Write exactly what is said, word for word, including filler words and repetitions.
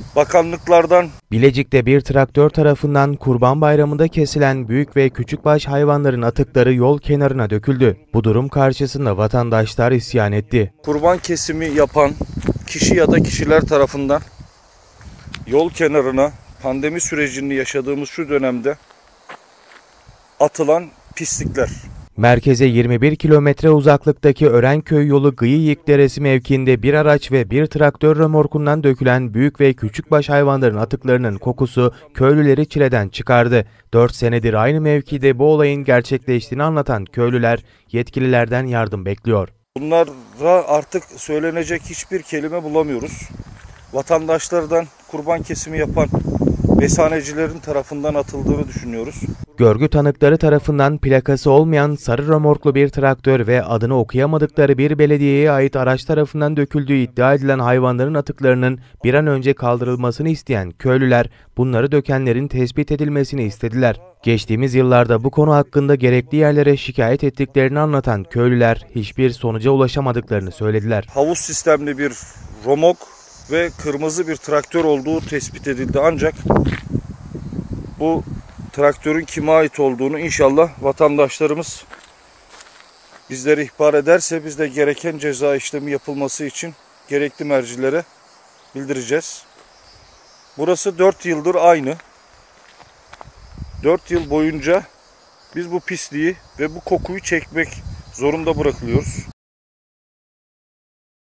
bakanlıklardan. Bilecik'te bir traktör tarafından Kurban Bayramı'nda kesilen büyük ve küçükbaş hayvanların atıkları yol kenarına döküldü. Bu durum karşısında vatandaşlar isyan etti. Kurban kesimi yapan kişi ya da kişiler tarafından yol kenarına pandemi sürecini yaşadığımız şu dönemde atılan pislikler. Merkeze yirmi bir kilometre uzaklıktaki Örenköy yolu Gıyıyık Deresi mevkiinde bir araç ve bir traktör römorkundan dökülen büyük ve küçükbaş hayvanların atıklarının kokusu köylüleri çileden çıkardı. dört senedir aynı mevkide bu olayın gerçekleştiğini anlatan köylüler yetkililerden yardım bekliyor. Bunlara artık söylenecek hiçbir kelime bulamıyoruz. Vatandaşlardan kurban kesimi yapan besanecilerin tarafından atıldığını düşünüyoruz. Görgü tanıkları tarafından plakası olmayan sarı römorklu bir traktör ve adını okuyamadıkları bir belediyeye ait araç tarafından döküldüğü iddia edilen hayvanların atıklarının bir an önce kaldırılmasını isteyen köylüler bunları dökenlerin tespit edilmesini istediler. Geçtiğimiz yıllarda bu konu hakkında gerekli yerlere şikayet ettiklerini anlatan köylüler hiçbir sonuca ulaşamadıklarını söylediler. Havuz sistemli bir romok ve kırmızı bir traktör olduğu tespit edildi, ancak bu traktörün kime ait olduğunu inşallah vatandaşlarımız bizlere ihbar ederse biz de gereken ceza işlemi yapılması için gerekli mercilere bildireceğiz. Burası dört yıldır aynı. dört yıl boyunca biz bu pisliği ve bu kokuyu çekmek zorunda bırakılıyoruz.